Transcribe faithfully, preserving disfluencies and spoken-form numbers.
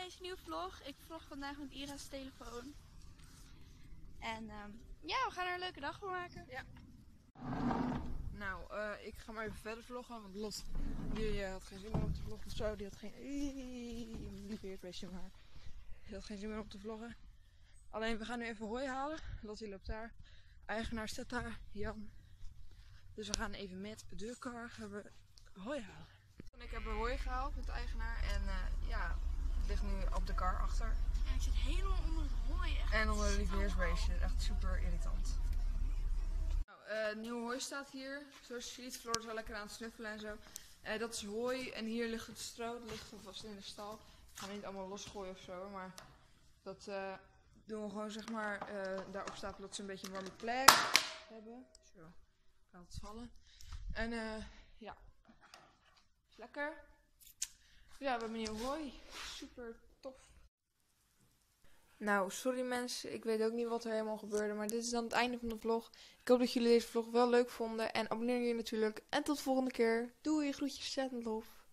deze nieuwe vlog. Ik vlog vandaag met Ira's telefoon. En um, ja, we gaan er een leuke dag van maken. Ja. Nou, uh, ik ga maar even verder vloggen, want Lot die uh, had geen zin meer om te vloggen of zo. Die had geen... Lieve eerkwestje, maar die had geen zin meer om te vloggen. Alleen, we gaan nu even hooi halen. Lot die loopt daar. Eigenaar staat daar, Jan. Dus we gaan even met de kar gaan we hooi halen. En ik heb er hooi gehaald met de eigenaar en uh, ja, het ligt nu op de kar achter. En ik zit helemaal onder het hooi. Echt. En onder de lieveheersbeestje, echt super irritant. Nou, uh, nieuwe hooi staat hier, zoals je ziet. Floor is wel lekker aan het snuffelen en zo. Uh, dat is hooi en hier ligt het stro, dat ligt alvast in de stal. Ik ga niet allemaal losgooien of zo, maar dat uh, doen we gewoon zeg maar uh, daarop stapelen dat ze een beetje een warme plek hebben. Zo, kan het vallen. En uh, ja, is lekker. Ja, we hebben nieuw hooi, super tof. Nou, sorry mensen, ik weet ook niet wat er helemaal gebeurde, maar dit is dan het einde van de vlog. Ik hoop dat jullie deze vlog wel leuk vonden en abonneer je natuurlijk. En tot de volgende keer. Doei, groetjes, ontzettend lof.